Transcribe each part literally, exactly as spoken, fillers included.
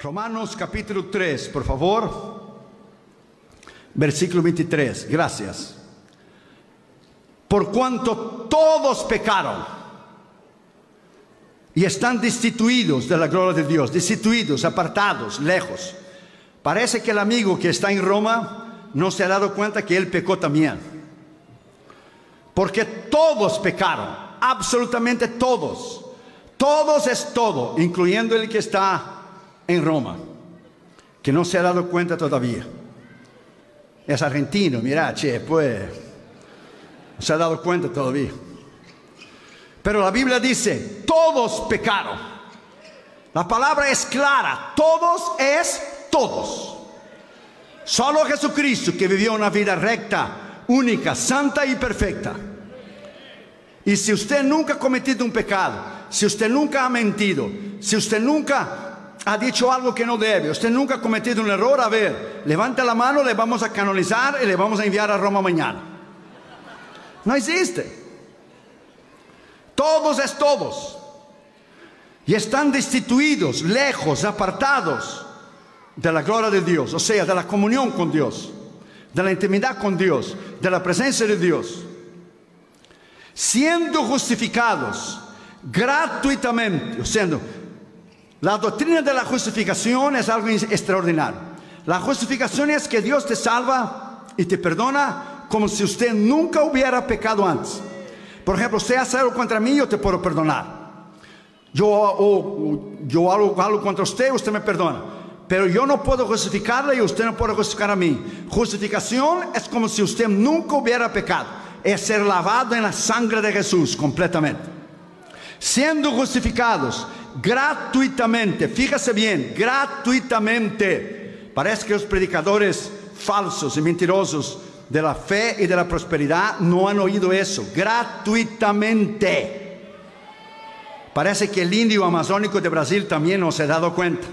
Romanos capítulo tres, por favor. Versículo veintitrés. Gracias. Por cuanto todos pecaron y están destituidos de la gloria de Dios, destituidos, apartados, lejos. Parece que el amigo que está en Roma no se ha dado cuenta que él pecó también. Porque todos pecaron, absolutamente todos. Todos es todo, incluyendo el que está en Roma, que no se ha dado cuenta todavía. Es argentino, mira, che, pues, no se ha dado cuenta todavía. Pero la Biblia dice, todos pecaron. La palabra es clara, todos es todos. Solo Jesucristo, que vivió una vida recta, única, santa y perfecta. Y si usted nunca ha cometido un pecado, si usted nunca ha mentido, si usted nunca ha dicho algo que no debe, usted nunca ha cometido un error, a ver, levante la mano, le vamos a canonizar y le vamos a enviar a Roma mañana. No existe. Todos es todos. Y están destituidos, lejos, apartados de la gloria de Dios, o sea, de la comunión con Dios, de la intimidad con Dios, de la presencia de Dios. Siendo justificados gratuitamente, o sea, la doctrina de la justificación es algo extraordinario. La justificación es que Dios te salva y te perdona como si usted nunca hubiera pecado antes. Por ejemplo, usted hace algo contra mí, yo te puedo perdonar. Yo, o, yo hago algo contra usted, usted me perdona. Pero yo no puedo justificarle y usted no puede justificar a mí. Justificación es como si usted nunca hubiera pecado. Es ser lavado en la sangre de Jesús completamente. Siendo justificados gratuitamente, fíjese bien, gratuitamente. Parece que los predicadores falsos y mentirosos de la fe y de la prosperidad no han oído eso. Gratuitamente. Parece que el indio amazónico de Brasil también no se ha dado cuenta.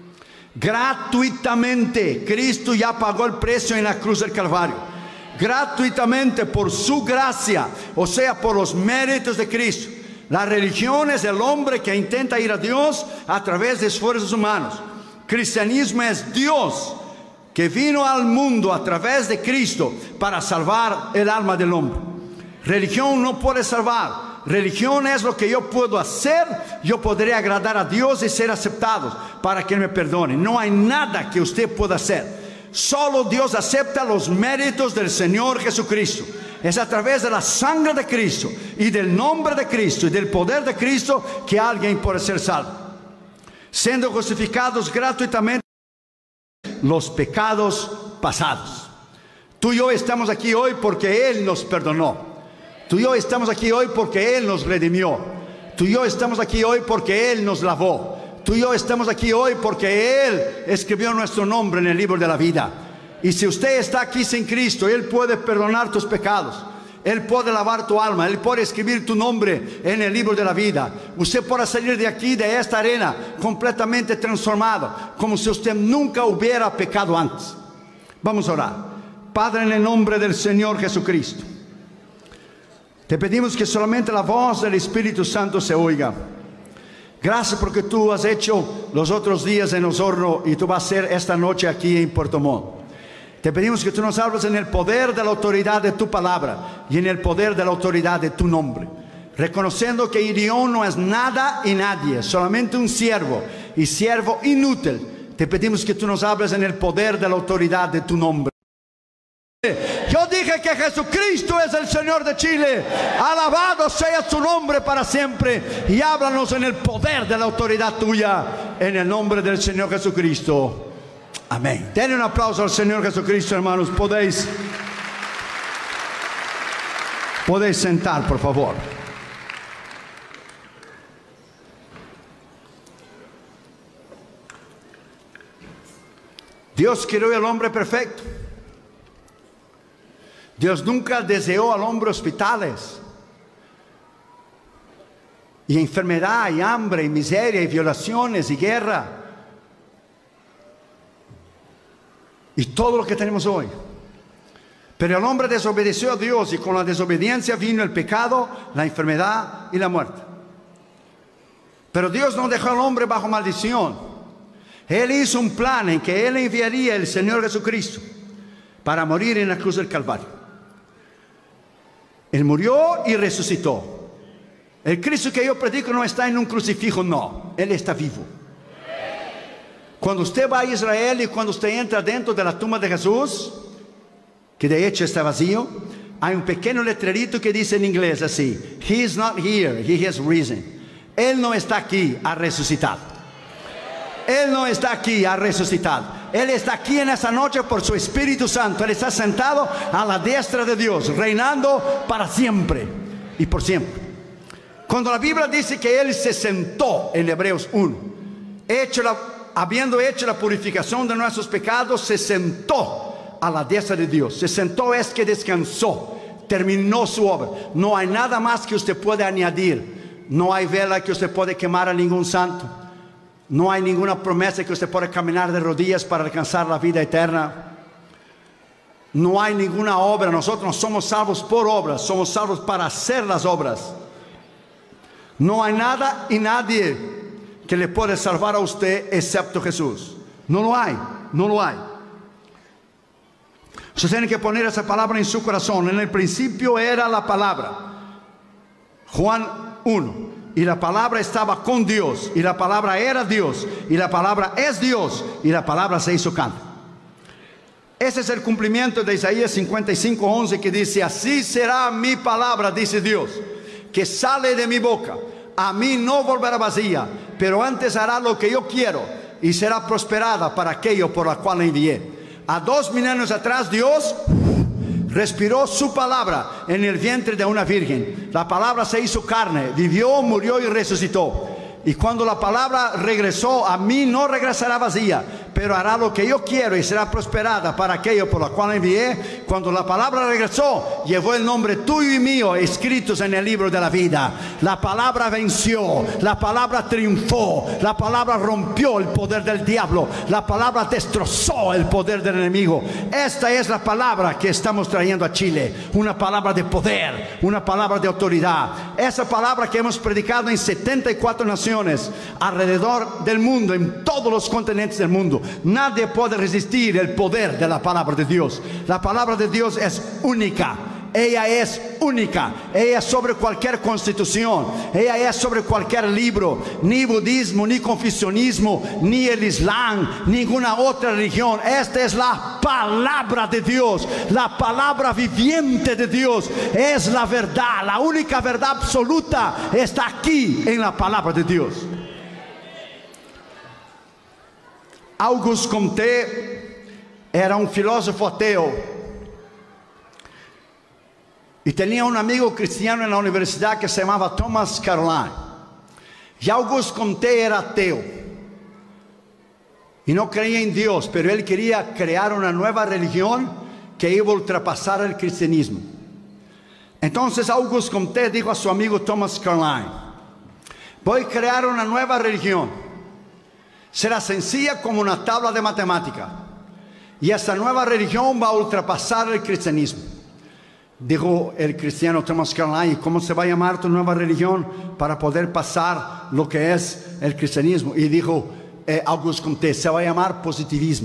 Gratuitamente. Cristo ya pagó el precio en la cruz del Calvario. Gratuitamente, por su gracia, o sea, por los méritos de Cristo. La religión es el hombre que intenta ir a Dios a través de esfuerzos humanos. Cristianismo es Dios que vino al mundo a través de Cristo para salvar el alma del hombre. Religión no puede salvar. Religión es lo que yo puedo hacer. Yo podré agradar a Dios y ser aceptado para que Él me perdone. No hay nada que usted pueda hacer. Solo Dios acepta los méritos del Señor Jesucristo. Es a través de la sangre de Cristo y del nombre de Cristo y del poder de Cristo que alguien puede ser salvo. Siendo justificados gratuitamente los pecados pasados. Tú y yo estamos aquí hoy porque Él nos perdonó. Tú y yo estamos aquí hoy porque Él nos redimió. Tú y yo estamos aquí hoy porque Él nos lavó. Tú y yo estamos aquí hoy porque Él escribió nuestro nombre en el libro de la vida. Y si usted está aquí sin Cristo, Él puede perdonar tus pecados. Él puede lavar tu alma. Él puede escribir tu nombre en el libro de la vida. Usted puede salir de aquí, de esta arena, completamente transformado, como si usted nunca hubiera pecado antes. Vamos a orar. Padre, en el nombre del Señor Jesucristo, te pedimos que solamente la voz del Espíritu Santo se oiga. Gracias porque tú has hecho los otros días en Osorno y tú vas a hacer esta noche aquí en Puerto Montt. Te pedimos que tú nos hables en el poder de la autoridad de tu palabra y en el poder de la autoridad de tu nombre. Reconociendo que Irión no es nada y nadie, solamente un siervo y siervo inútil. Te pedimos que tú nos hables en el poder de la autoridad de tu nombre. Yo dije que Jesucristo es el Señor de Chile. Alabado sea su nombre para siempre. Y háblanos en el poder de la autoridad tuya, en el nombre del Señor Jesucristo. Amén. Denle un aplauso al Señor Jesucristo, hermanos. Podéis, podéis sentar, por favor. Dios creó al hombre perfecto. Dios nunca deseó al hombre hospitales y enfermedad y hambre y miseria y violaciones y guerra y todo lo que tenemos hoy. Pero el hombre desobedeció a Dios y con la desobediencia vino el pecado, la enfermedad y la muerte. Pero Dios no dejó al hombre bajo maldición. Él hizo un plan en que Él enviaría al Señor Jesucristo para morir en la cruz del Calvario. Él murió y resucitó. El Cristo que yo predico no está en un crucifijo, no. Él está vivo. Cuando usted va a Israel y cuando usted entra dentro de la tumba de Jesús, que de hecho está vacío, hay un pequeño letrerito que dice en inglés así: He is not here, he has risen. Él no está aquí, ha resucitado. Él no está aquí, ha resucitado. Él está aquí en esta noche por su Espíritu Santo. Él está sentado a la diestra de Dios, reinando para siempre y por siempre. Cuando la Biblia dice que Él se sentó en Hebreos uno, hecho la, habiendo hecho la purificación de nuestros pecados, se sentó a la diestra de Dios. Se sentó es que descansó, terminó su obra. No hay nada más que usted pueda añadir. No hay vela que usted puede quemar a ningún santo. No hay ninguna promesa que usted pueda caminar de rodillas para alcanzar la vida eterna. No hay ninguna obra. Nosotros no somos salvos por obras, somos salvos para hacer las obras. No hay nada y nadie que le puede salvar a usted excepto Jesús. No lo hay, no lo hay. Usted tiene que poner esa palabra en su corazón. En el principio era la palabra. Juan uno. Y la palabra estaba con Dios. Y la palabra era Dios. Y la palabra es Dios. Y la palabra se hizo carne. Ese es el cumplimiento de Isaías cincuenta y cinco, once, que dice: así será mi palabra, dice Dios, que sale de mi boca. A mí no volverá vacía, pero antes hará lo que yo quiero y será prosperada para aquello por la cual la envié. A dos mil años atrás Dios respiró su palabra en el vientre de una virgen. La palabra se hizo carne, vivió, murió y resucitó. Y cuando la palabra regresó, a mí no regresará vacía, pero hará lo que yo quiero y será prosperada para aquello por lo cual envié. Cuando la palabra regresó, llevó el nombre tuyo y mío escritos en el libro de la vida. La palabra venció, la palabra triunfó, la palabra rompió el poder del diablo, la palabra destrozó el poder del enemigo. Esta es la palabra que estamos trayendo a Chile, una palabra de poder, una palabra de autoridad. Esa palabra que hemos predicado en setenta y cuatro naciones alrededor del mundo, en todos los continentes del mundo. Nadie puede resistir el poder de la palabra de Dios. La palabra de Dios es única. Ella es única. Ella es sobre cualquier constitución. Ella es sobre cualquier libro. Ni budismo, ni confucianismo, ni el islam, ninguna otra religión. Esta es la palabra de Dios. La palabra viviente de Dios. Es la verdad. La única verdad absoluta está aquí en la palabra de Dios. Auguste Comte era un filósofo ateo. Y tenía un amigo cristiano en la universidad que se llamaba Thomas Caroline. Y Auguste Comte era ateo. Y no creía en Dios, pero él quería crear una nueva religión que iba a ultrapasar el cristianismo. Entonces Auguste Comte dijo a su amigo Thomas Caroline: voy a crear una nueva religión. Será sencilla como una tabla de matemática. Y esta nueva religión va a ultrapasar el cristianismo. Dijo el cristiano Thomas Caroline: ¿cómo se va a llamar tu nueva religión para poder pasar lo que es el cristianismo? Y dijo eh, Auguste Comte: se va a llamar positivismo.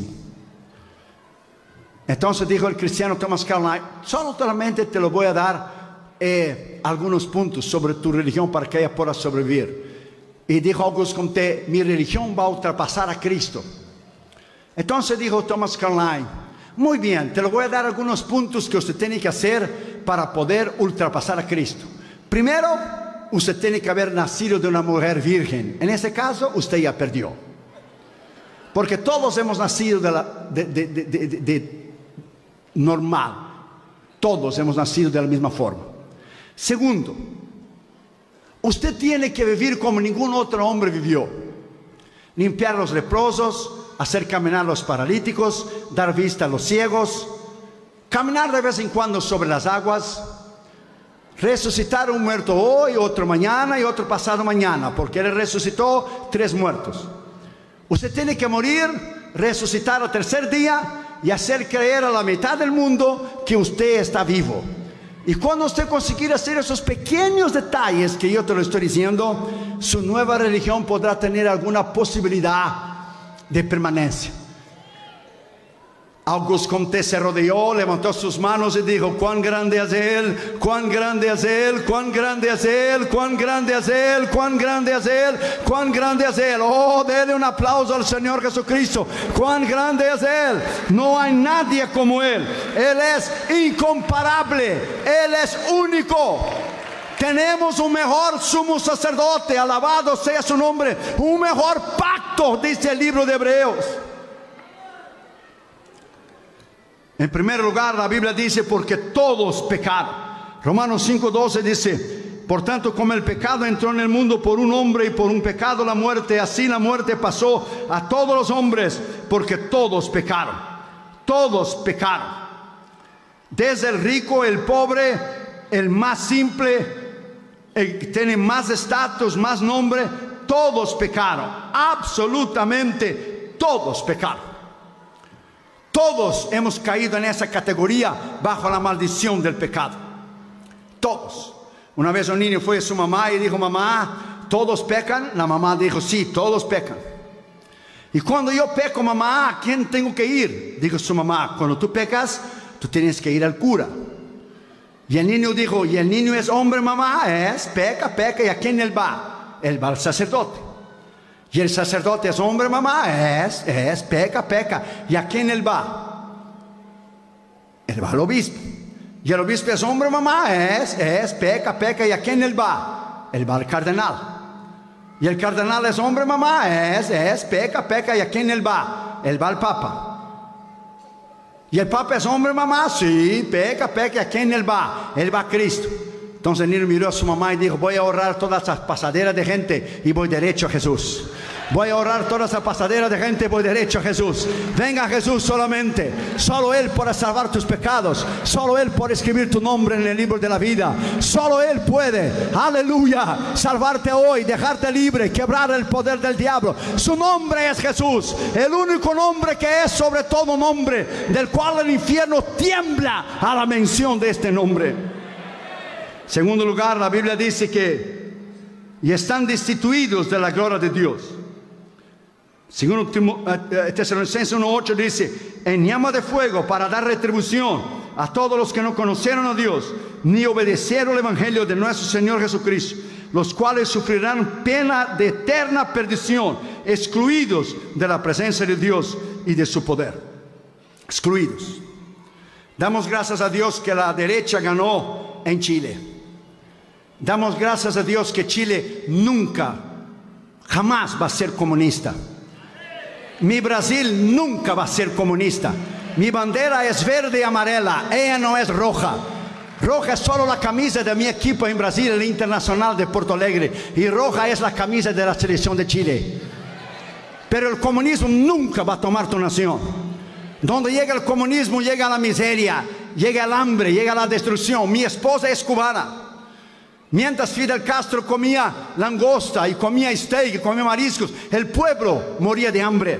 Entonces dijo el cristiano Thomas Caroline: solo solamente te lo voy a dar eh, algunos puntos sobre tu religión para que ella pueda sobrevivir. Y dijo Auguste Comte: mi religión va a ultrapasar a Cristo. Entonces dijo Thomas Caroline: muy bien, te lo voy a dar algunos puntos que usted tiene que hacer para poder ultrapasar a Cristo. Primero, usted tiene que haber nacido de una mujer virgen. En ese caso, usted ya perdió. Porque todos hemos nacido de, la, de, de, de, de, de, de normal. Todos hemos nacido de la misma forma. Segundo, usted tiene que vivir como ningún otro hombre vivió. Limpiar a los leprosos, hacer caminar a los paralíticos, dar vista a los ciegos, caminar de vez en cuando sobre las aguas, resucitar a un muerto hoy, otro mañana y otro pasado mañana, porque Él resucitó tres muertos. Usted tiene que morir, resucitar al tercer día y hacer creer a la mitad del mundo que usted está vivo. Y cuando usted consiga hacer esos pequeños detalles que yo te lo estoy diciendo, su nueva religión podrá tener alguna posibilidad de permanencia. Augusto Comte se rodeó, levantó sus manos y dijo: cuán grande es Él, cuán grande es Él, cuán grande es Él, cuán grande es Él, cuán grande es Él, cuán grande es Él. Oh, denle un aplauso al Señor Jesucristo. Cuán grande es Él. No hay nadie como Él. Él es incomparable, Él es único. Tenemos un mejor sumo sacerdote, alabado sea su nombre, un mejor pacto, dice el libro de Hebreos. En primer lugar, la Biblia dice: porque todos pecaron. Romanos cinco doce dice: por tanto, como el pecado entró en el mundo por un hombre y por un pecado la muerte, así la muerte pasó a todos los hombres, porque todos pecaron. Todos pecaron. Desde el rico, el pobre, el más simple, el que tiene más estatus, más nombre, todos pecaron. Absolutamente todos pecaron. Todos hemos caído en esa categoría bajo la maldición del pecado. Todos. Una vez un niño fue a su mamá y dijo: mamá, ¿todos pecan? La mamá dijo: sí, todos pecan. Y cuando yo peco, mamá, ¿a quién tengo que ir? Dijo su mamá: cuando tú pecas, tú tienes que ir al cura. Y el niño dijo: ¿y el niño es hombre, mamá? Es, peca, peca. ¿Y a quién él va? Él va al sacerdote. Y el sacerdote es hombre, mamá, es, es, peca, peca. ¿Y a quién él va? Él va al obispo. Y el obispo es hombre, mamá, es, es, peca, peca. ¿Y a quién él va? Él va al cardenal. Y el cardenal es hombre, mamá, es, es, peca, peca. ¿Y a quién él va? Él va al papa. Y el papa es hombre, mamá, sí, peca, peca. ¿Y a quién él va? Él va a Cristo. Entonces el niño miró a su mamá y dijo: voy a ahorrar todas esas pasaderas de gente y voy derecho a Jesús. Voy a ahorrar toda esa pasadera de gente y voy derecho a Jesús. Venga a Jesús solamente. Solo Él puede salvar tus pecados. Solo Él puede escribir tu nombre en el libro de la vida. Solo Él puede, aleluya, salvarte hoy, dejarte libre, quebrar el poder del diablo. Su nombre es Jesús, el único nombre que es sobre todo nombre, del cual el infierno tiembla a la mención de este nombre. Segundo lugar, la Biblia dice que y están destituidos de la gloria de Dios. Segundo Tesalonicenses uno ocho dice: en llama de fuego para dar retribución a todos los que no conocieron a Dios ni obedecieron el evangelio de nuestro Señor Jesucristo, los cuales sufrirán pena de eterna perdición, excluidos de la presencia de Dios y de su poder. Excluidos. Damos gracias a Dios que la derecha ganó en Chile. Damos gracias a Dios que Chile nunca, jamás va a ser comunista. Mi Brasil nunca va a ser comunista. Mi bandera es verde y amarela, ella no es roja. Roja es solo la camisa de mi equipo en Brasil, el Internacional de Porto Alegre. Y roja es la camisa de la selección de Chile. Pero el comunismo nunca va a tomar tu nación. Donde llega el comunismo, llega la miseria, llega el hambre, llega la destrucción. Mi esposa es cubana. Mientras Fidel Castro comía langosta y comía steak y comía mariscos, el pueblo moría de hambre.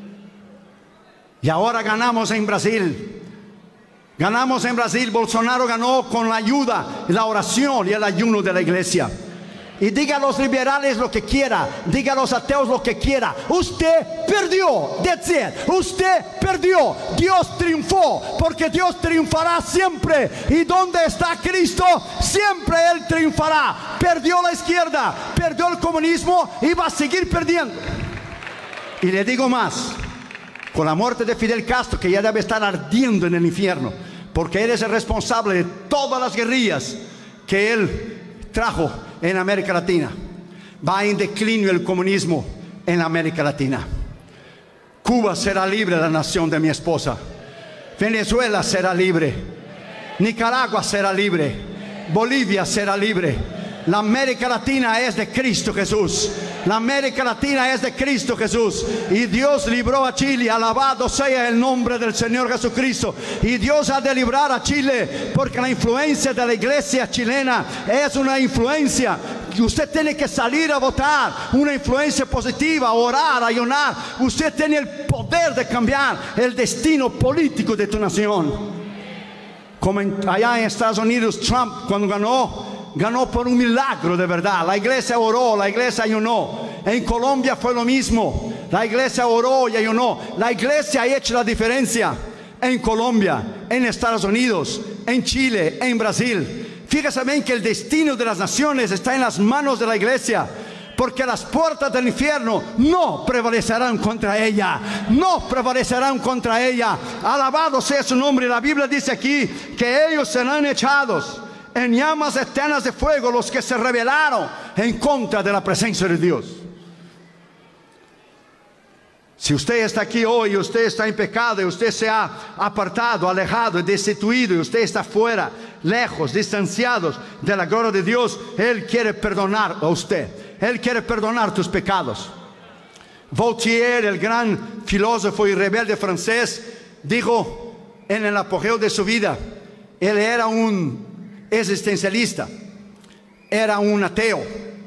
Y ahora ganamos en Brasil. Ganamos en Brasil. Bolsonaro ganó con la ayuda, la oración y el ayuno de la iglesia. Y diga a los liberales lo que quiera, diga a los ateos lo que quiera. Usted perdió, decir, usted perdió. Dios triunfó, porque Dios triunfará siempre. Y donde está Cristo, siempre Él triunfará. Perdió la izquierda, perdió el comunismo y va a seguir perdiendo. Y le digo más, con la muerte de Fidel Castro, que ya debe estar ardiendo en el infierno, porque Él es el responsable de todas las guerrillas que Él trajo en América Latina. Va en declinio el comunismo en América Latina. Cuba será libre, la nación de mi esposa. Venezuela será libre. Nicaragua será libre. Bolivia será libre. La América Latina es de Cristo Jesús. La América Latina es de Cristo Jesús. Y Dios libró a Chile. Alabado sea el nombre del Señor Jesucristo. Y Dios ha de librar a Chile, porque la influencia de la iglesia chilena es una influencia que usted tiene que salir a votar. Una influencia positiva, orar, ayunar. Usted tiene el poder de cambiar el destino político de tu nación. Como en, allá en Estados Unidos, Trump cuando ganó, ganó por un milagro de verdad. La iglesia oró, la iglesia ayunó. En Colombia fue lo mismo. La iglesia oró y ayunó. La iglesia ha hecho la diferencia en Colombia, en Estados Unidos, en Chile, en Brasil. Fíjese bien que el destino de las naciones está en las manos de la iglesia, porque las puertas del infierno no prevalecerán contra ella, no prevalecerán contra ella. Alabado sea su nombre. La Biblia dice aquí que ellos serán echados en llamas eternas de fuego, los que se rebelaron en contra de la presencia de Dios. Si usted está aquí hoy y usted está en pecado y usted se ha apartado, alejado y destituido y usted está fuera, lejos, distanciados de la gloria de Dios, Él quiere perdonar a usted. Él quiere perdonar tus pecados. Voltaire, el gran filósofo y rebelde francés, dijo en el apogeo de su vida, él era un existencialista, era un ateo.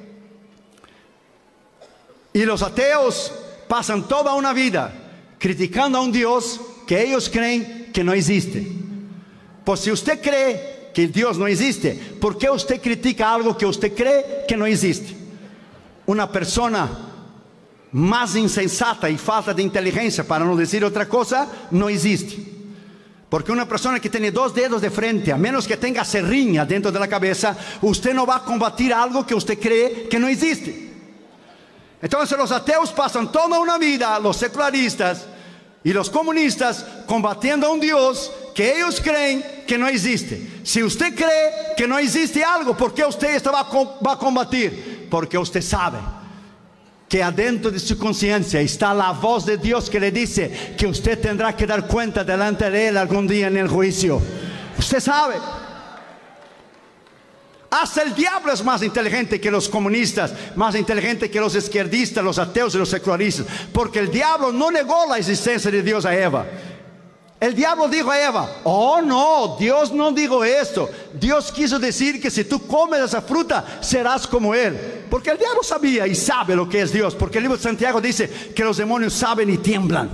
Y los ateos pasan toda una vida criticando a un Dios que ellos creen que no existe. Pues si usted cree que Dios no existe, ¿por qué usted critica algo que usted cree que no existe? Una persona más insensata y falta de inteligencia, para no decir otra cosa, no existe. Porque una persona que tiene dos dedos de frente, a menos que tenga serriña dentro de la cabeza, usted no va a combatir algo que usted cree que no existe. Entonces los ateos pasan toda una vida, los secularistas y los comunistas, combatiendo a un Dios que ellos creen que no existe. Si usted cree que no existe algo, ¿por qué usted esto va, va a combatir? Porque usted sabe que adentro de su conciencia está la voz de Dios que le dice que usted tendrá que dar cuenta delante de Él algún día en el juicio. Usted sabe. Hasta el diablo es más inteligente que los comunistas, más inteligente que los izquierdistas, los ateos y los secularistas, porque el diablo no negó la existencia de Dios a Eva. El diablo dijo a Eva: oh no, Dios no dijo esto. Dios quiso decir que si tú comes esa fruta serás como Él. Porque el diablo sabía y sabe lo que es Dios, porque el libro de Santiago dice que los demonios saben y tiemblan.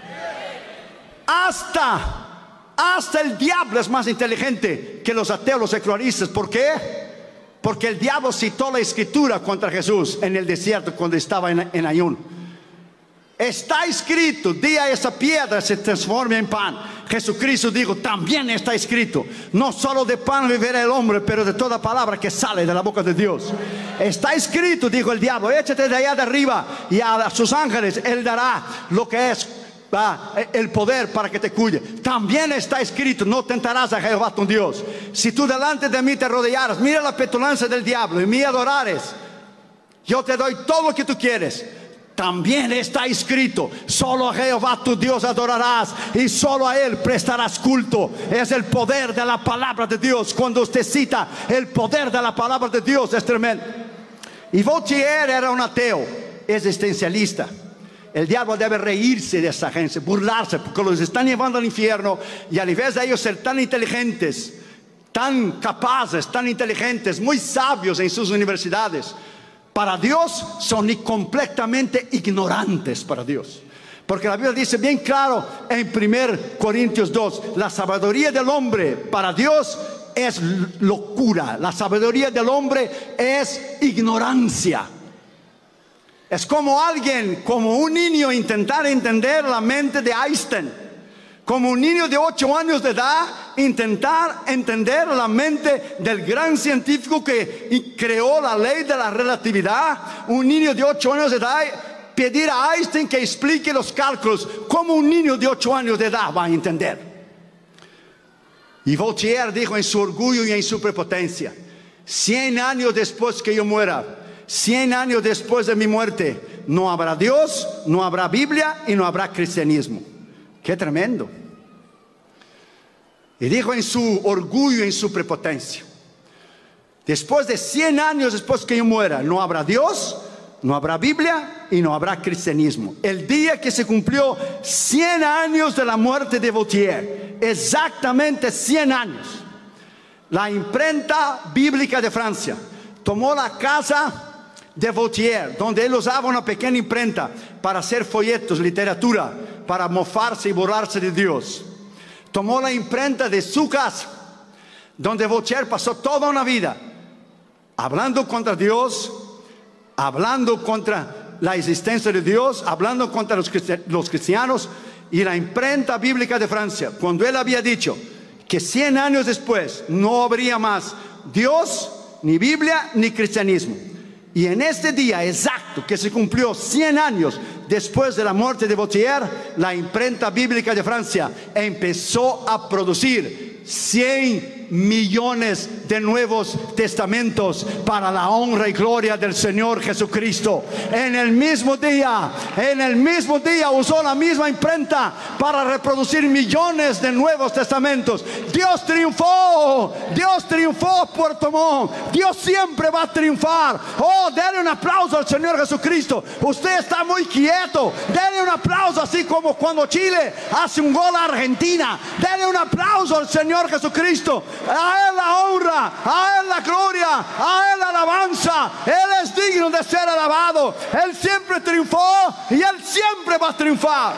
Hasta, hasta el diablo es más inteligente que los ateos, los secularistas. ¿Por qué? Porque el diablo citó la escritura contra Jesús en el desierto cuando estaba en, en ayuno. Está escrito, di a esa piedra se transforme en pan. Jesucristo dijo, también está escrito, no solo de pan vivirá el hombre, pero de toda palabra que sale de la boca de Dios. Está escrito, dijo el diablo, échate de allá de arriba y a sus ángeles Él dará lo que es ah, el poder para que te cuide. También está escrito, no tentarás a Jehová tu Dios. Si tú delante de mí te rodearas, mira la petulancia del diablo, y me adorares, yo te doy todo lo que tú quieres. También está escrito, solo a Jehová tu Dios adorarás y solo a Él prestarás culto. Es el poder de la palabra de Dios. Cuando usted cita el poder de la palabra de Dios, es tremendo. Y Voltaire era un ateo existencialista. El diablo debe reírse de esa gente, burlarse, porque los están llevando al infierno. Y al invés de ellos ser tan inteligentes, tan capaces, tan inteligentes, muy sabios en sus universidades, para Dios son completamente ignorantes para Dios. Porque la Biblia dice bien claro en primera Corintios dos, la sabiduría del hombre para Dios es locura. La sabiduría del hombre es ignorancia. Es como alguien, como un niño intentar entender la mente de Einstein. Como un niño de ocho años de edad intentar entender la mente del gran científico que creó la ley de la relatividad. Un niño de ocho años de edad pedir a Einstein que explique los cálculos. ¿Cómo un niño de ocho años de edad va a entender? Y Voltaire dijo en su orgullo y en su prepotencia: cien años después que yo muera, cien años después de mi muerte, no habrá Dios, no habrá Biblia y no habrá cristianismo. ¡Qué tremendo! Y dijo en su orgullo y en su prepotencia: después de cien años después que yo muera, no habrá Dios, no habrá Biblia y no habrá cristianismo. El día que se cumplió cien años de la muerte de Voltaire, exactamente cien años, la imprenta bíblica de Francia tomó la casa de Voltaire, donde él usaba una pequeña imprenta para hacer folletos, literatura, para mofarse y burlarse de Dios. Tomó la imprenta de su casa, donde Voltaire pasó toda una vida hablando contra Dios, hablando contra la existencia de Dios, hablando contra los cristianos, y la imprenta bíblica de Francia, cuando él había dicho que cien años después no habría más Dios, ni Biblia, ni cristianismo. Y en este día exacto que se cumplió cien años después de la muerte de Voltaire, la imprenta bíblica de Francia empezó a producir cien millones de nuevos testamentos para la honra y gloria del Señor Jesucristo. En el mismo día, en el mismo día usó la misma imprenta para reproducir millones de nuevos testamentos. Dios triunfó, Dios triunfó, Puerto Montt. Dios siempre va a triunfar. Oh, denle un aplauso al Señor Jesucristo. Usted está muy quieto. Denle un aplauso, así como cuando Chile hace un gol a Argentina. Denle un aplauso al Señor Jesucristo. A Él la honra, a Él la gloria, a Él la alabanza. Él es digno de ser alabado. Él siempre triunfó y Él siempre va a triunfar.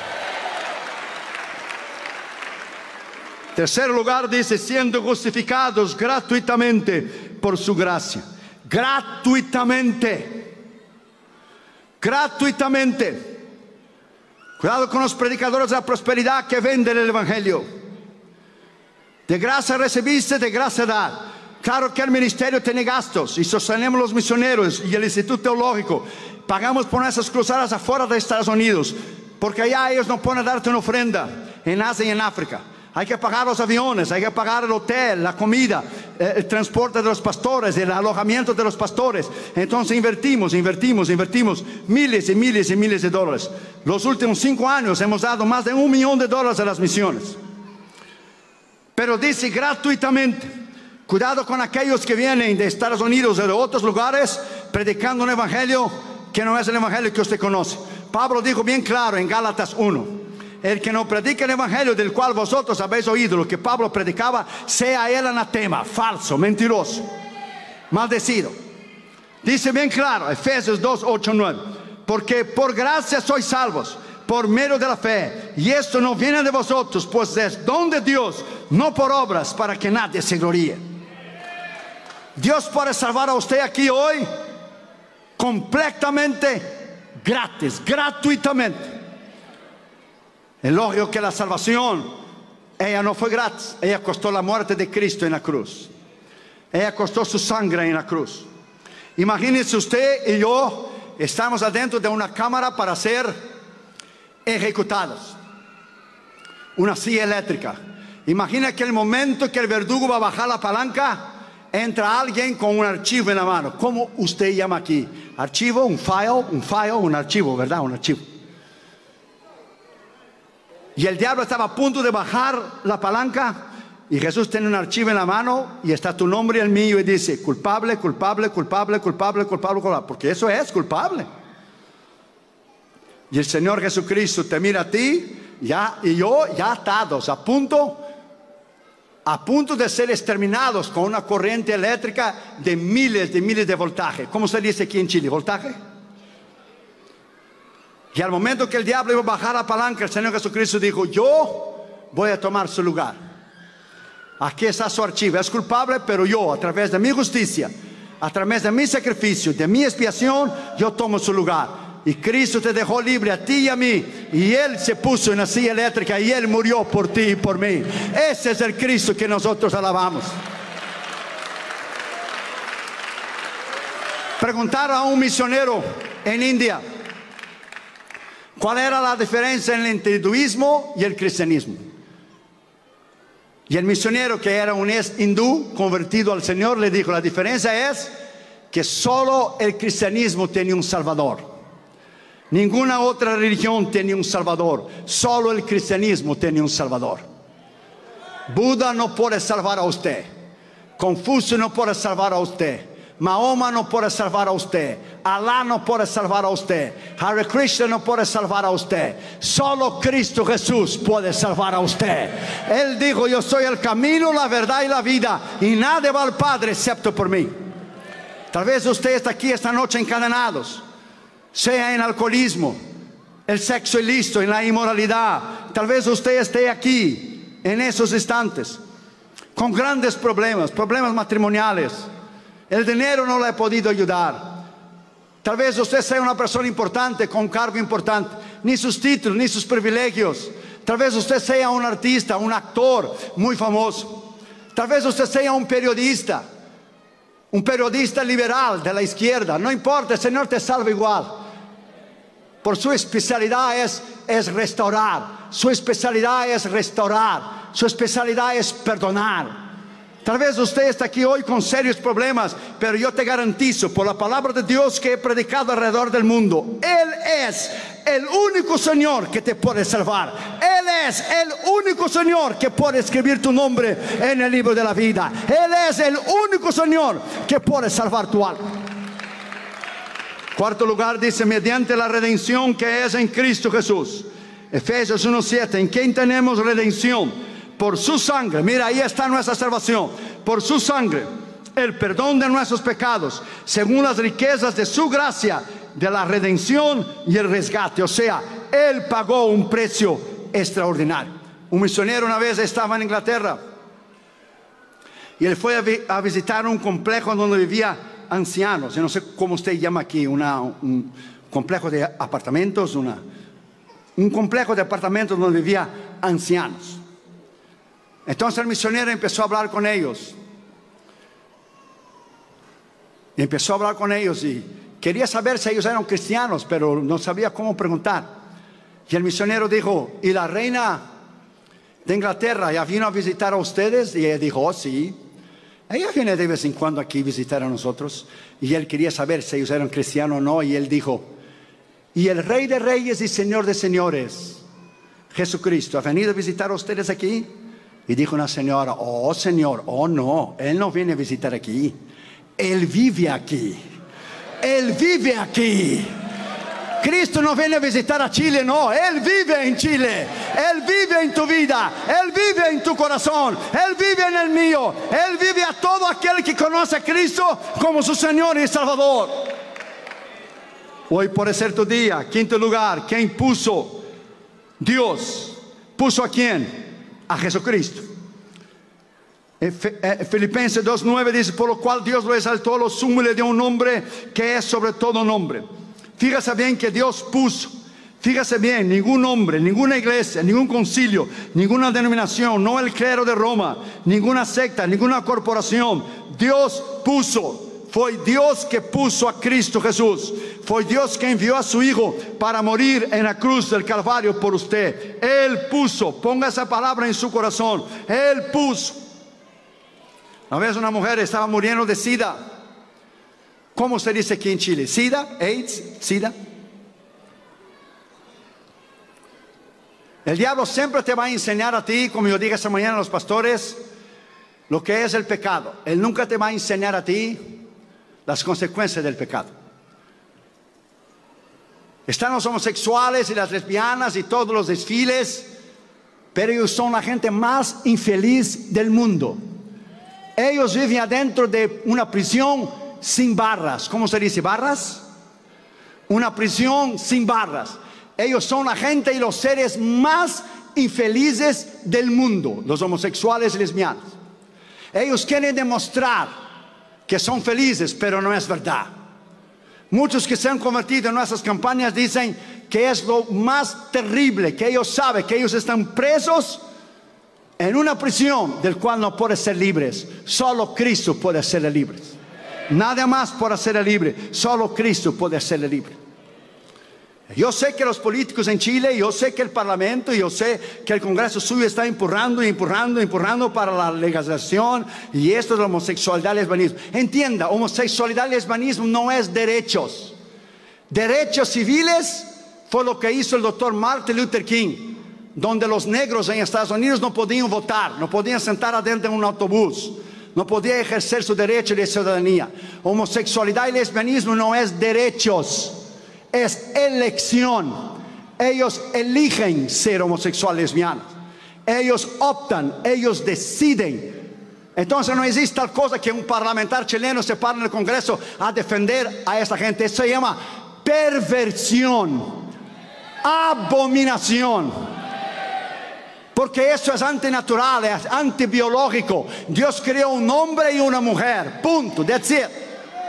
Tercer lugar dice, siendo justificados gratuitamente por su gracia. Gratuitamente. Gratuitamente. Cuidado con los predicadores de la prosperidad que venden el evangelio. De gracia recibiste, de gracia da. Claro que el ministerio tiene gastos y sostenemos los misioneros y el Instituto Teológico. Pagamos por nuestras cruzadas afuera de Estados Unidos, porque allá ellos no pueden darte una ofrenda, en Asia y en África. Hay que pagar los aviones, hay que pagar el hotel, la comida, el transporte de los pastores, el alojamiento de los pastores. Entonces invertimos, invertimos, invertimos miles y miles y miles de dólares. Los últimos cinco años hemos dado más de un millón de dólares a las misiones. Pero dice gratuitamente. Cuidado con aquellos que vienen de Estados Unidos o de otros lugares predicando un evangelio que no es el evangelio que usted conoce. Pablo dijo bien claro en Gálatas uno: el que no predica el evangelio del cual vosotros habéis oído lo que Pablo predicaba, sea él anatema, falso, mentiroso, maldecido. Dice bien claro Efesios dos, ocho, nueve: porque por gracia sois salvos por medio de la fe, y esto no viene de vosotros, pues es don de Dios, no por obras, para que nadie se gloríe. Dios puede salvar a usted aquí hoy completamente gratis, gratuitamente. Es lógico que la salvación, ella no fue gratis. Ella costó la muerte de Cristo en la cruz. Ella costó su sangre en la cruz. Imagínese usted y yo estamos adentro de una cámara para ser ejecutados, una silla eléctrica. Imagina que el momento que el verdugo va a bajar la palanca, entra alguien con un archivo en la mano. ¿Cómo usted llama aquí? Archivo, un file, un file, un archivo, ¿verdad? Un archivo. Y el diablo estaba a punto de bajar la palanca, y Jesús tiene un archivo en la mano y está tu nombre y el mío, y dice culpable, culpable, culpable, culpable, culpable, culpable, porque eso es culpable. Y el Señor Jesucristo te mira a ti ya, y yo ya atados, a punto, a punto de ser exterminados con una corriente eléctrica de miles de miles de voltaje. ¿Cómo se dice aquí en Chile? ¿Voltaje? Y al momento que el diablo iba a bajar la palanca, el Señor Jesucristo dijo: yo voy a tomar su lugar. Aquí está su archivo. Es culpable, pero yo, a través de mi justicia, a través de mi sacrificio, de mi expiación, yo tomo su lugar. Y Cristo te dejó libre a ti y a mí, y Él se puso en la silla eléctrica y Él murió por ti y por mí. Ese es el Cristo que nosotros alabamos. Preguntaron a un misionero en India cuál era la diferencia entre el hinduismo y el cristianismo. Y el misionero, que era un hindú convertido al Señor, le dijo: la diferencia es que solo el cristianismo tiene un salvador. Ninguna otra religión tiene un salvador. Solo el cristianismo tiene un salvador. Buda no puede salvar a usted. Confucio no puede salvar a usted. Mahoma no puede salvar a usted. Alá no puede salvar a usted. Hare Krishna no puede salvar a usted. Solo Cristo Jesús puede salvar a usted. Él dijo: yo soy el camino, la verdad y la vida, y nadie va al Padre excepto por mí. Tal vez usted está aquí esta noche encadenados, sea en alcoholismo, el sexo ilícito, en la inmoralidad. Tal vez usted esté aquí en esos instantes con grandes problemas, problemas matrimoniales. El dinero no le ha podido ayudar. Tal vez usted sea una persona importante, con cargo importante, ni sus títulos, ni sus privilegios. Tal vez usted sea un artista, un actor muy famoso. Tal vez usted sea un periodista, un periodista liberal de la izquierda. No importa, el Señor te salva igual. Por su especialidad es, es restaurar. Su especialidad es restaurar. Su especialidad es perdonar. Tal vez usted está aquí hoy con serios problemas, pero yo te garantizo por la palabra de Dios que he predicado alrededor del mundo, Él es el único Señor que te puede salvar. Él es el único Señor que puede escribir tu nombre en el libro de la vida. Él es el único Señor que puede salvar tu alma. Cuarto lugar dice, mediante la redención que es en Cristo Jesús. Efesios uno siete, ¿en quién tenemos redención? Por su sangre, mira, ahí está nuestra salvación. Por su sangre, el perdón de nuestros pecados, según las riquezas de su gracia, de la redención y el rescate. O sea, Él pagó un precio extraordinario. Un misionero una vez estaba en Inglaterra y él fue a, vi a visitar un complejo donde vivía ancianos. Yo no sé cómo usted llama aquí, una, un complejo de apartamentos, una, un complejo de apartamentos donde vivía ancianos. Entonces el misionero empezó a hablar con ellos. Y empezó a hablar con ellos y quería saber si ellos eran cristianos, pero no sabía cómo preguntar. Y el misionero dijo, ¿y la reina de Inglaterra ya vino a visitar a ustedes? Y ella dijo, oh sí, ella viene de vez en cuando aquí a visitar a nosotros. Y él quería saber si ellos eran cristianos o no. Y él dijo, ¿y el Rey de Reyes y Señor de Señores, Jesucristo, ha venido a visitar a ustedes aquí? Y dijo una señora, oh Señor, oh no, Él no viene a visitar aquí. Él vive aquí. Él vive aquí. Cristo no viene a visitar a Chile, no. Él vive en Chile. Él vive en tu vida. Él vive en tu corazón. Él vive en el mío. Él vive a todo aquel que conoce a Cristo como su Señor y Salvador. Hoy puede ser tu día. Quinto lugar, ¿quién puso? Dios. ¿Puso a quién? A Jesucristo. Filipenses dos nueve dice, por lo cual Dios lo exaltó, lo sumo y le dio un nombre que es sobre todo nombre. Fíjese bien que Dios puso, fíjese bien, ningún hombre, ninguna iglesia, ningún concilio, ninguna denominación, no el clero de Roma, ninguna secta, ninguna corporación. Dios puso. Fue Dios que puso a Cristo Jesús. Fue Dios que envió a su Hijo para morir en la cruz del Calvario por usted. Él puso, ponga esa palabra en su corazón. Él puso. Una vez una mujer estaba muriendo de SIDA. ¿Cómo se dice aquí en Chile? ¿SIDA? ¿AIDS? ¿SIDA? El diablo siempre te va a enseñar a ti, como yo dije esta mañana a los pastores, lo que es el pecado. Él nunca te va a enseñar a ti las consecuencias del pecado. Están los homosexuales y las lesbianas y todos los desfiles, pero ellos son la gente más infeliz del mundo. Ellos viven adentro de una prisión sin barras. ¿Cómo se dice? ¿Barras? Una prisión sin barras. Ellos son la gente y los seres más infelices del mundo, los homosexuales y lesbianas. Ellos quieren demostrar que son felices, pero no es verdad. Muchos que se han convertido en nuestras campañas dicen que es lo más terrible, que ellos saben que ellos están presos en una prisión del cual no pueden ser libres. Solo Cristo puede hacerle libres. Nadie más puede hacerle libre. Solo Cristo puede hacerle libre. Yo sé que los políticos en Chile, yo sé que el Parlamento, yo sé que el Congreso suyo está empujando y empujando, empujando para la legalización y esto de la homosexualidad y lesbianismo. Entienda, homosexualidad y lesbianismo no es derechos. Derechos civiles fue lo que hizo el doctor Martin Luther King, donde los negros en Estados Unidos no podían votar, no podían sentar adentro de un autobús, no podían ejercer su derecho de ciudadanía. Homosexualidad y lesbianismo no es derechos. Es elección. Ellos eligen ser homosexuales, lesbianas. Ellos optan, ellos deciden. Entonces no existe tal cosa que un parlamentar chileno se pare en el Congreso a defender a esta gente. Eso se llama perversión, abominación. Porque eso es antinatural, es antibiológico. Dios creó un hombre y una mujer. Punto. That's it.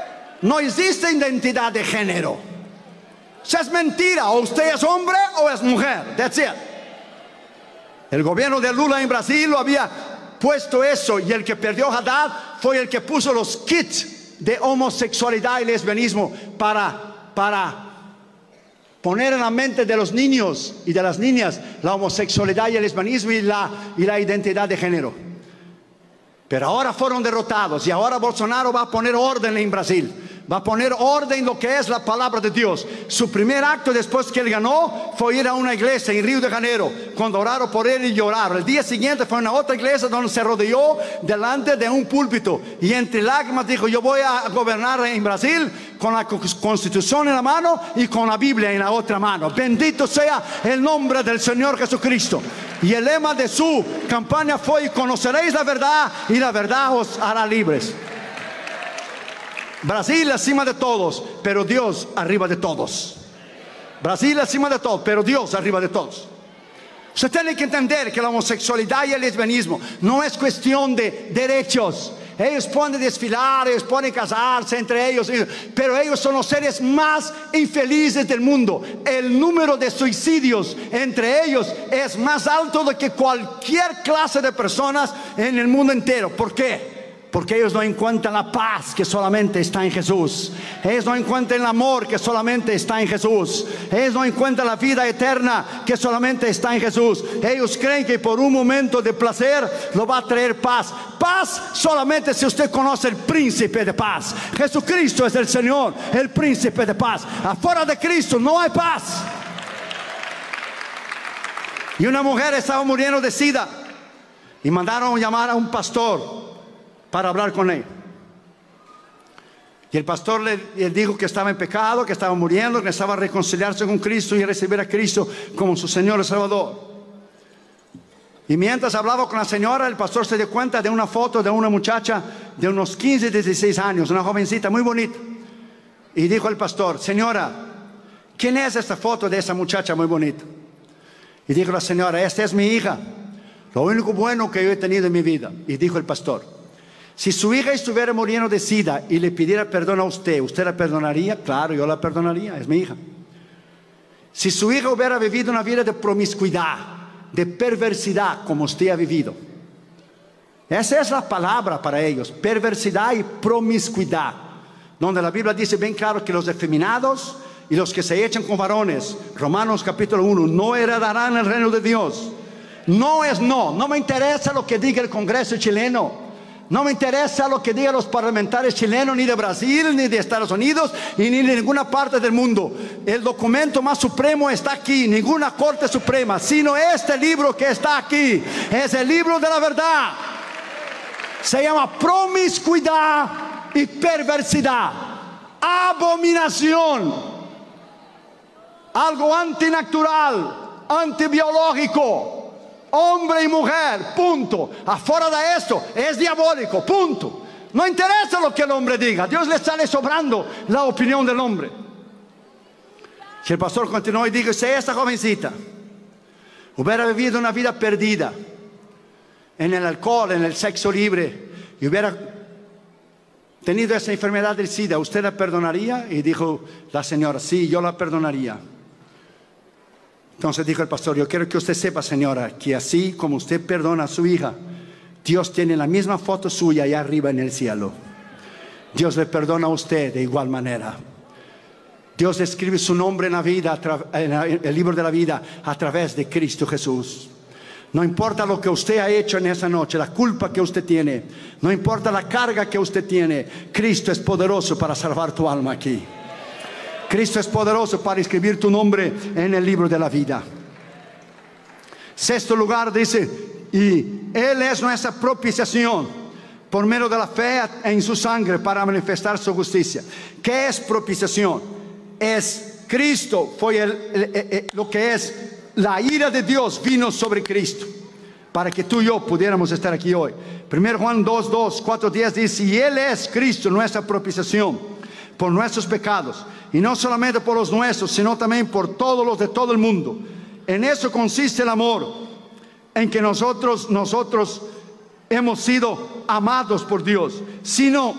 No existe identidad de género. O sea, es mentira. O usted es hombre o es mujer. That's it. El gobierno de Lula en Brasil lo había puesto eso, y el que perdió Haddad fue el que puso los kits de homosexualidad y lesbianismo para, para poner en la mente de los niños y de las niñas la homosexualidad y el lesbianismo y la, y la identidad de género. Pero ahora fueron derrotados, y ahora Bolsonaro va a poner orden en Brasil. Va a poner orden en lo que es la palabra de Dios. Su primer acto después que él ganó fue ir a una iglesia en Río de Janeiro, cuando oraron por él y lloraron. El día siguiente fue a una otra iglesia donde se rodeó delante de un púlpito y entre lágrimas dijo: yo voy a gobernar en Brasil con la constitución en la mano y con la Biblia en la otra mano. Bendito sea el nombre del Señor Jesucristo. Y el lema de su campaña fue: conoceréis la verdad y la verdad os hará libres. Brasil encima de todos, pero Dios arriba de todos. Brasil encima de todos, pero Dios arriba de todos. Usted tiene que entender que la homosexualidad y el lesbianismo no es cuestión de derechos. Ellos pueden desfilar, ellos pueden casarse entre ellos, pero ellos son los seres más infelices del mundo. El número de suicidios entre ellos es más alto de que cualquier clase de personas en el mundo entero. ¿Por qué? Porque ellos no encuentran la paz que solamente está en Jesús. Ellos no encuentran el amor que solamente está en Jesús. Ellos no encuentran la vida eterna que solamente está en Jesús. Ellos creen que por un momento de placer lo va a traer paz. Paz solamente si usted conoce el príncipe de paz. Jesucristo es el Señor, el príncipe de paz. Afuera de Cristo no hay paz. Y una mujer estaba muriendo de sida y mandaron llamar a un pastor para hablar con él. Y el pastor le, le dijo que estaba en pecado, que estaba muriendo, que necesitaba reconciliarse con Cristo y recibir a Cristo como su Señor y Salvador. Y mientras hablaba con la señora, el pastor se dio cuenta de una foto de una muchacha de unos quince, dieciséis años, una jovencita muy bonita. Y dijo el pastor: señora, ¿quién es esta foto de esa muchacha muy bonita? Y dijo la señora: esta es mi hija, lo único bueno que yo he tenido en mi vida. Y dijo el pastor: si su hija estuviera muriendo de sida y le pidiera perdón a usted, ¿usted la perdonaría? Claro, yo la perdonaría, es mi hija. Si su hija hubiera vivido una vida de promiscuidad, de perversidad, como usted ha vivido, esa es la palabra para ellos: perversidad y promiscuidad, donde la Biblia dice bien claro que los efeminados y los que se echan con varones, Romanos capítulo uno, no heredarán el reino de Dios. No es no, no me interesa lo que diga el Congreso chileno. No me interesa lo que digan los parlamentarios chilenos, ni de Brasil, ni de Estados Unidos, y ni de ninguna parte del mundo. El documento más supremo está aquí, ninguna corte suprema, sino este libro que está aquí. Es el libro de la verdad. Se llama promiscuidad y perversidad, abominación, algo antinatural, antibiológico. Hombre y mujer, punto. Afuera de esto es diabólico, punto. No interesa lo que el hombre diga, Dios le sale sobrando la opinión del hombre. Si el pastor continuó y dijo: si esta jovencita hubiera vivido una vida perdida en el alcohol, en el sexo libre, y hubiera tenido esa enfermedad del SIDA, ¿usted la perdonaría? Y dijo la señora: sí, yo la perdonaría. Entonces dijo el pastor: yo quiero que usted sepa, señora, que así como usted perdona a su hija, Dios tiene la misma foto suya allá arriba en el cielo. Dios le perdona a usted de igual manera. Dios escribe su nombre en la vida, en el libro de la vida, a través de Cristo Jesús. No importa lo que usted ha hecho en esa noche, la culpa que usted tiene, no importa la carga que usted tiene, Cristo es poderoso para salvar tu alma aquí. Cristo es poderoso para escribir tu nombre en el libro de la vida. Sexto lugar dice: y Él es nuestra propiciación por medio de la fe en su sangre para manifestar su justicia. ¿Qué es propiciación? Es Cristo, fue el, el, el, el, lo que es la ira de Dios vino sobre Cristo para que tú y yo pudiéramos estar aquí hoy. Primero Juan dos, dos, cuatro, diez dice: y Él es Cristo, nuestra propiciación por nuestros pecados, y no solamente por los nuestros, sino también por todos los de todo el mundo. En eso consiste el amor, en que nosotros, nosotros hemos sido amados por Dios, sino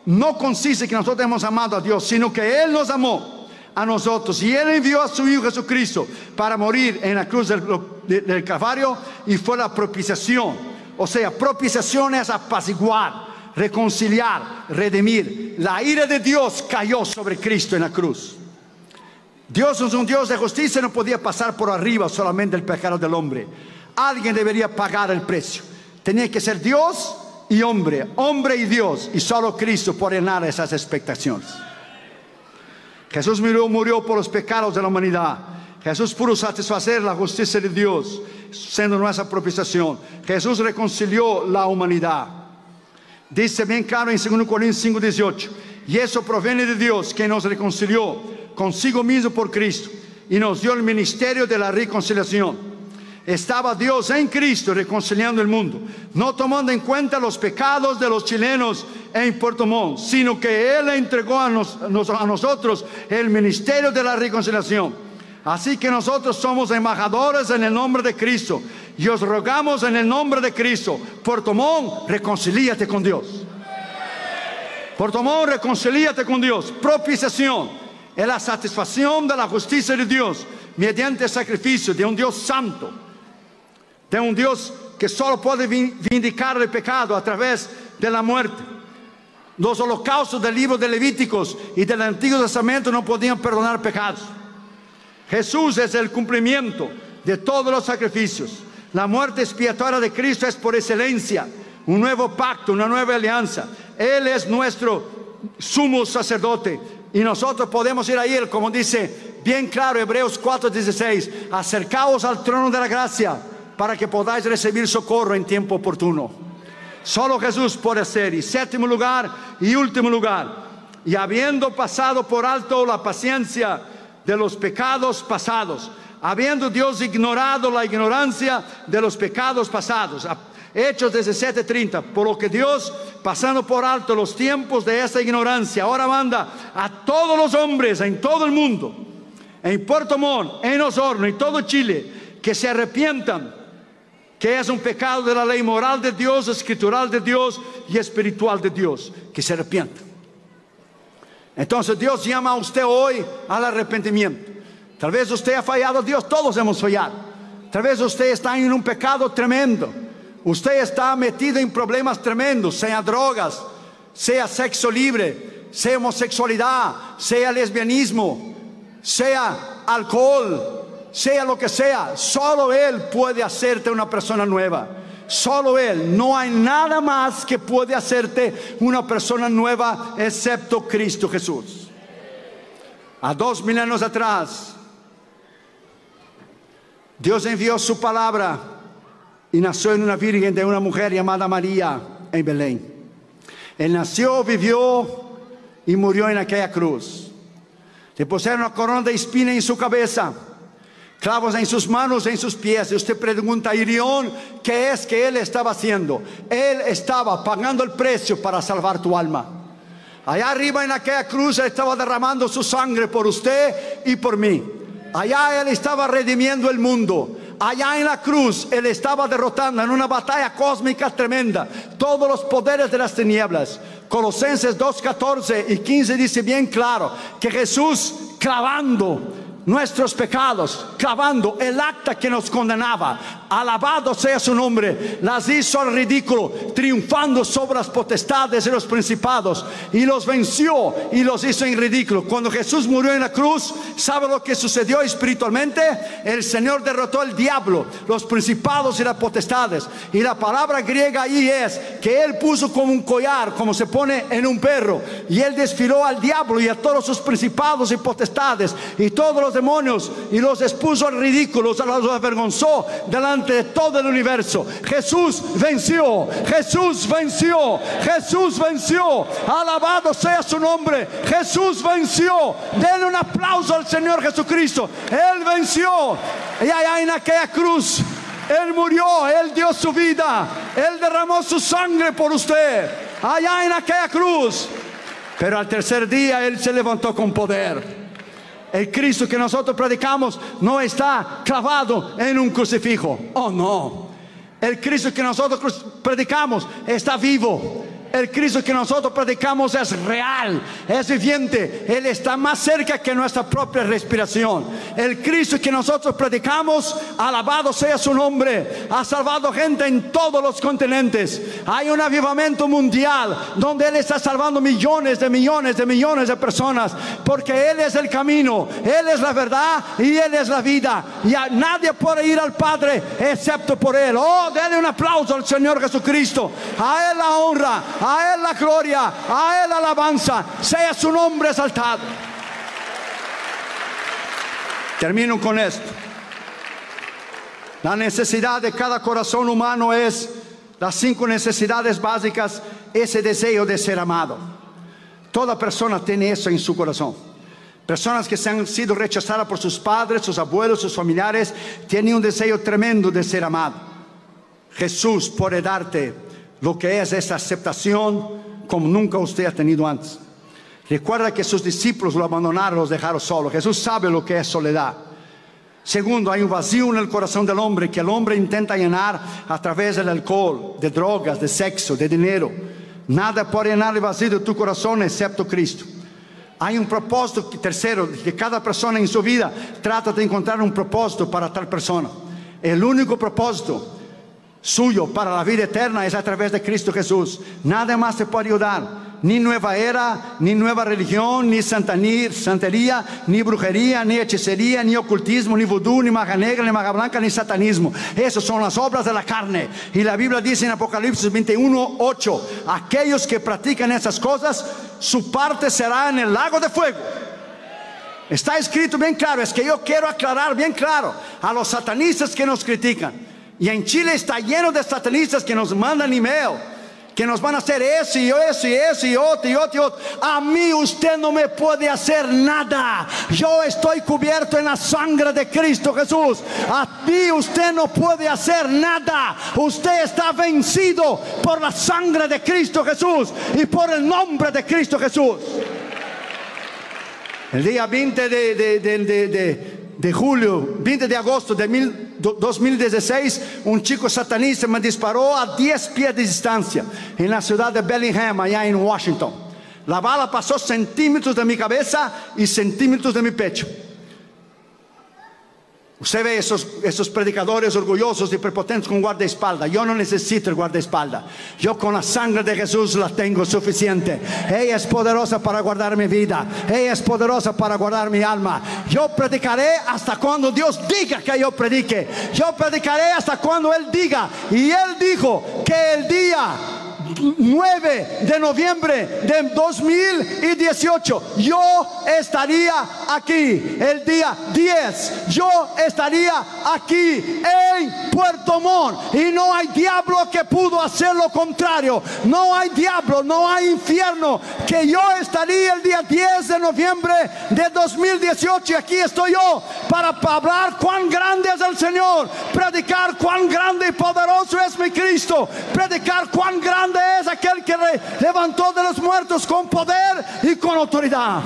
no consiste que nosotros hemos amado a Dios, sino que Él nos amó a nosotros y Él envió a su Hijo Jesucristo para morir en la cruz del, del Calvario, y fue la propiciación. O sea, propiciación es apaciguar, reconciliar, redimir. La ira de Dios cayó sobre Cristo en la cruz. Dios es un Dios de justicia, no podía pasar por arriba solamente el pecado del hombre. Alguien debería pagar el precio. Tenía que ser Dios y hombre, hombre y Dios, y solo Cristo puede llenar esas expectaciones. Jesús murió, murió por los pecados de la humanidad. Jesús pudo satisfacer la justicia de Dios, siendo nuestra propiciación. Jesús reconcilió la humanidad. Dice bien claro en segundo Corintios cinco dieciocho, y eso proviene de Dios, que nos reconcilió consigo mismo por Cristo y nos dio el ministerio de la reconciliación. Estaba Dios en Cristo reconciliando el mundo, no tomando en cuenta los pecados de los chilenos en Puerto Montt, sino que Él entregó a, nos, a nosotros el ministerio de la reconciliación. Así que nosotros somos embajadores en el nombre de Cristo, y os rogamos en el nombre de Cristo: Puerto Montt, reconcilíate con Dios. Puerto Montt, reconcilíate con Dios. Propiciación es la satisfacción de la justicia de Dios mediante el sacrificio de un Dios santo, de un Dios que solo puede vindicar el pecado a través de la muerte. Los holocaustos del libro de Levíticos y del Antiguo Testamento no podían perdonar pecados. Jesús es el cumplimiento de todos los sacrificios. La muerte expiatoria de Cristo es por excelencia un nuevo pacto, una nueva alianza. Él es nuestro sumo sacerdote y nosotros podemos ir a Él, como dice bien claro Hebreos cuatro dieciséis: acercaos al trono de la gracia para que podáis recibir socorro en tiempo oportuno. Solo Jesús puede hacer. Y séptimo lugar y último lugar, y habiendo pasado por alto la paciencia de los pecados pasados, habiendo Dios ignorado la ignorancia de los pecados pasados. Hechos diecisiete treinta, por lo que Dios, pasando por alto los tiempos de esa ignorancia, ahora manda a todos los hombres en todo el mundo, en Puerto Montt, en Osorno, en todo Chile, que se arrepientan, que es un pecado de la ley moral de Dios, escritural de Dios y espiritual de Dios, que se arrepientan. Entonces Dios llama a usted hoy al arrepentimiento. Tal vez usted ha fallado a Dios, todos hemos fallado. Tal vez usted está en un pecado tremendo. Usted está metido en problemas tremendos, sea drogas, sea sexo libre, sea homosexualidad, sea lesbianismo, sea alcohol, sea lo que sea. Solo Él puede hacerte una persona nueva. Solo Él. No hay nada más que puede hacerte una persona nueva excepto Cristo Jesús. A dos mil años atrás, Dios envió su palabra y nació en una virgen de una mujer llamada María en Belén. Él nació, vivió y murió en aquella cruz. Le pusieron una corona de espina en su cabeza, clavos en sus manos, en sus pies. Y usted pregunta: Irión, ¿qué es que Él estaba haciendo? Él estaba pagando el precio para salvar tu alma. Allá arriba en aquella cruz Él estaba derramando su sangre por usted y por mí. Allá Él estaba redimiendo el mundo. Allá en la cruz Él estaba derrotando en una batalla cósmica tremenda todos los poderes de las tinieblas. Colosenses dos catorce y quince dice bien claro que Jesús, clavando nuestros pecados, clavando el acta que nos condenaba, alabado sea su nombre, las hizo al ridículo, triunfando sobre las potestades y los principados, y los venció y los hizo en ridículo. Cuando Jesús murió en la cruz, ¿sabe lo que sucedió espiritualmente? El Señor derrotó al diablo, los principados y las potestades. Y la palabra griega ahí es que Él puso como un collar, como se pone en un perro, y Él desfiló al diablo y a todos sus principados y potestades y todos los demonios, y los expuso al ridículo, los avergonzó delante de todo el universo. Jesús venció, Jesús venció, Jesús venció. Alabado sea su nombre. Jesús venció. Denle un aplauso al Señor Jesucristo. Él venció. Y allá en aquella cruz Él murió, Él dio su vida, Él derramó su sangre por usted allá en aquella cruz. Pero al tercer día Él se levantó con poder. El Cristo que nosotros predicamos no está clavado en un crucifijo. Oh no. El Cristo que nosotros predicamos está vivo. El Cristo que nosotros predicamos es real, es viviente. Él está más cerca que nuestra propia respiración. El Cristo que nosotros predicamos, alabado sea su nombre, ha salvado gente en todos los continentes. Hay un avivamiento mundial donde Él está salvando millones de millones de millones de personas, porque Él es el camino, Él es la verdad y Él es la vida. Y a nadie puede ir al Padre excepto por Él. Oh, denle un aplauso al Señor Jesucristo. A Él la honra, a Él la gloria, a Él la alabanza. Sea su nombre exaltado. Termino con esto. La necesidad de cada corazón humano es las cinco necesidades básicas, ese deseo de ser amado. Toda persona tiene eso en su corazón. Personas que se han sido rechazadas por sus padres, sus abuelos, sus familiares, tienen un deseo tremendo de ser amado. Jesús puede darte lo que es esa aceptación como nunca usted ha tenido antes. Recuerda que sus discípulos lo abandonaron, los dejaron solos. Jesús sabe lo que es soledad. Segundo, hay un vacío en el corazón del hombre que el hombre intenta llenar a través del alcohol, de drogas, de sexo, de dinero. Nada puede llenar el vacío de tu corazón excepto Cristo. Hay un propósito. Tercero, que cada persona en su vida trata de encontrar un propósito para tal persona. El único propósito suyo para la vida eterna es a través de Cristo Jesús. Nada más te puede ayudar. Ni nueva era, ni nueva religión, ni santería, ni brujería, ni hechicería, ni ocultismo, ni vudú, ni magia negra, ni magia blanca, ni satanismo. Esas son las obras de la carne. Y la Biblia dice en Apocalipsis veintiuno, ocho: aquellos que practican esas cosas, su parte será en el lago de fuego. Está escrito bien claro. Es que yo quiero aclarar bien claro a los satanistas que nos critican. Y en Chile está lleno de satanistas que nos mandan email, que nos van a hacer eso y eso y eso y otro y otro y otro. A mí usted no me puede hacer nada. Yo estoy cubierto en la sangre de Cristo Jesús. A mí usted no puede hacer nada. Usted está vencido por la sangre de Cristo Jesús y por el nombre de Cristo Jesús. El día veinte de, de, de, de, de, de julio, veinte de agosto de mil, dos mil dieciséis, un chico satanista me disparó a diez pies de distancia en la ciudad de Bellingham, allá en Washington. La bala pasó centímetros de mi cabeza y centímetros de mi pecho. Usted ve esos, esos predicadores orgullosos y prepotentes con guardaespaldas. Yo no necesito el guardaespaldas. Yo con la sangre de Jesús la tengo suficiente. Ella es poderosa para guardar mi vida. Ella es poderosa para guardar mi alma. Yo predicaré hasta cuando Dios diga que yo predique. Yo predicaré hasta cuando Él diga. Y Él dijo que el día nueve de noviembre de dos mil dieciocho yo estaría aquí. El día diez yo estaría aquí en Puerto Montt, y no hay diablo que pudo hacer lo contrario. No hay diablo, no hay infierno, que yo estaría el día diez de noviembre de dos mil dieciocho. Y aquí estoy yo para hablar cuán grande es el Señor, predicar cuán grande y poderoso es mi Cristo, predicar cuán grande es aquel que levantó de los muertos con poder y con autoridad.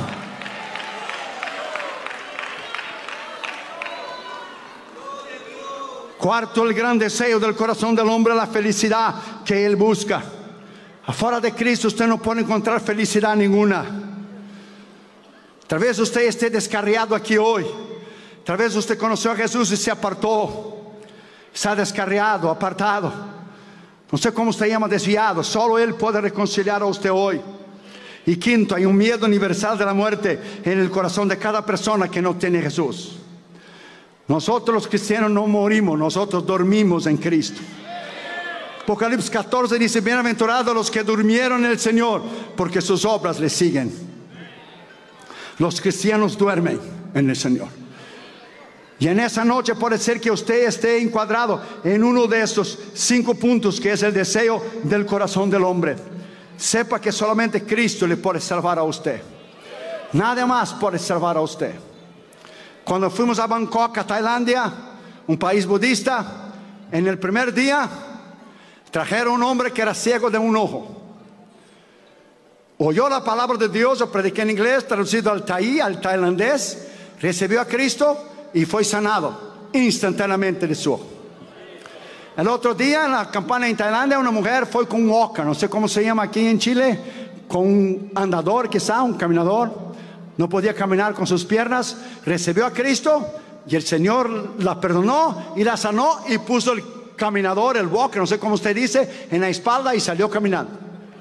Cuarto, el gran deseo del corazón del hombre, la felicidad que él busca. Afuera de Cristo usted no puede encontrar felicidad ninguna. Tal vez usted esté descarriado aquí hoy. Tal vez usted conoció a Jesús y se apartó. Está descarriado, apartado. No sé cómo usted llama, desviado. Solo Él puede reconciliar a usted hoy. Y quinto, hay un miedo universal de la muerte en el corazón de cada persona que no tiene Jesús. Nosotros los cristianos no morimos, nosotros dormimos en Cristo. Apocalipsis catorce dice: bienaventurados los que durmieron en el Señor, porque sus obras le siguen. Los cristianos duermen en el Señor. Y en esa noche puede ser que usted esté encuadrado en uno de estos cinco puntos, que es el deseo del corazón del hombre. Sepa que solamente Cristo le puede salvar a usted. Nada más puede salvar a usted. Cuando fuimos a Bangkok, a Tailandia, un país budista, en el primer día trajeron un hombre que era ciego de un ojo. Oyó la palabra de Dios, yo prediqué en inglés, traducido al taí, al tailandés, recibió a Cristo y fue sanado instantáneamente de su ojo. El otro día en la campana en Tailandia una mujer fue con un walker, no sé cómo se llama aquí en Chile, con un andador quizá, un caminador. No podía caminar con sus piernas, recibió a Cristo y el Señor la perdonó y la sanó y puso el caminador, el walker, no sé cómo usted dice, en la espalda y salió caminando.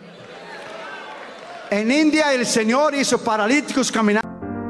En India el Señor hizo paralíticos caminar.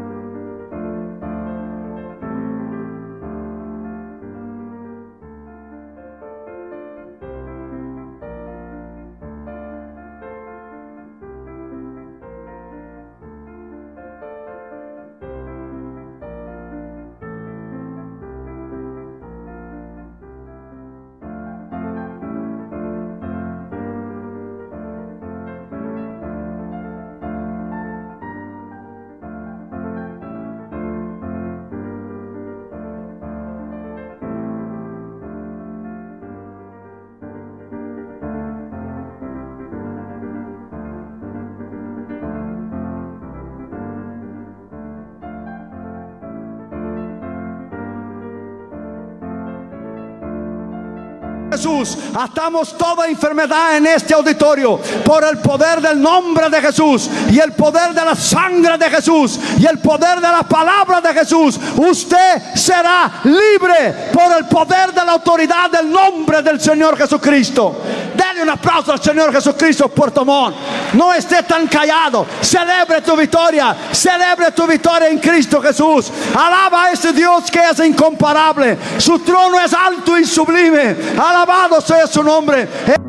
Jesús, atamos toda enfermedad en este auditorio por el poder del nombre de Jesús y el poder de la sangre de Jesús y el poder de la palabra de Jesús. Usted será libre por el poder de la autoridad del nombre del Señor Jesucristo. Dale un aplauso al Señor Jesucristo, Puerto Montt. No esté tan callado. Celebre tu victoria. Celebre tu victoria en Cristo Jesús. Alaba a ese Dios que es incomparable. Su trono es alto y sublime. Alabado sea su nombre.